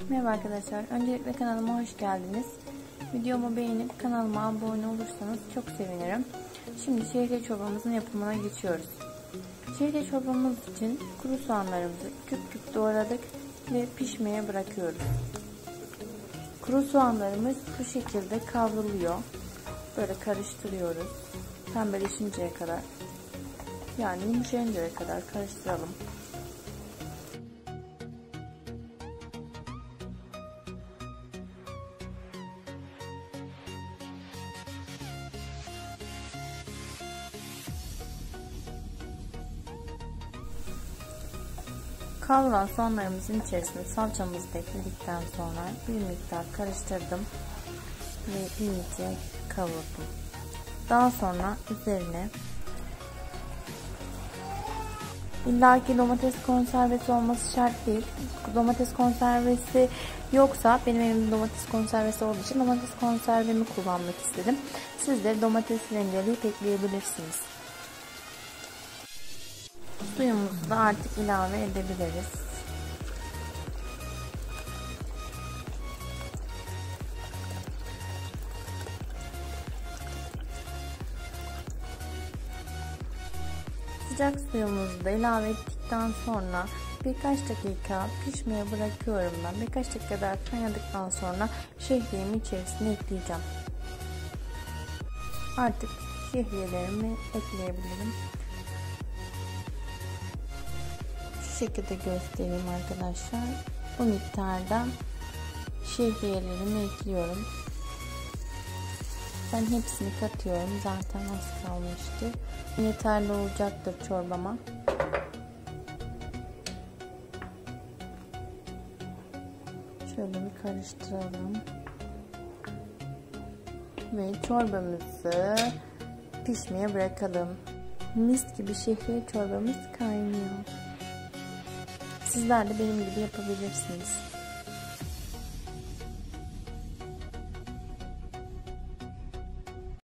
Merhaba arkadaşlar. Öncelikle kanalıma hoş geldiniz. Videomu beğenip kanalıma abone olursanız çok sevinirim. Şimdi şehriye çorbamızın yapımına geçiyoruz. Şehriye çorbamız için kuru soğanlarımızı küp küp doğradık ve pişmeye bırakıyoruz. Kuru soğanlarımız bu şekilde kavruluyor. Böyle karıştırıyoruz. Pembeleşinceye kadar, yani yumuşayıncaya kadar karıştıralım. Kavrulan soğanlarımızın içerisine salçamızı da ekledikten sonra bir miktar karıştırdım ve iyice kavurdum. Daha sonra üzerine illaki domates konservesi olması şart değil. Domates konservesi yoksa, benim elimde domates konservesi olduğu için domates konservemi kullanmak istedim. Siz de domates rendeleyip ekleyebilirsiniz. Suyumuzu da artık ilave edebiliriz. Sıcak suyumuzu da ilave ettikten sonra birkaç dakika pişmeye bırakıyorum ben. Birkaç dakika daha kaynadıktan sonra şehriyemi içerisine ekleyeceğim. Artık şehriyelerimi ekleyebilirim. Şu şekilde göstereyim arkadaşlar. Bu miktarda şehriyelerimi ekliyorum. Ben hepsini katıyorum. Zaten az kalmıştı. Yeterli olacaktır çorbama. Şöyle bir karıştıralım. Ve çorbamızı pişmeye bırakalım. Mis gibi şehriye çorbamız kaynıyor. Sizler de benim gibi yapabilirsiniz.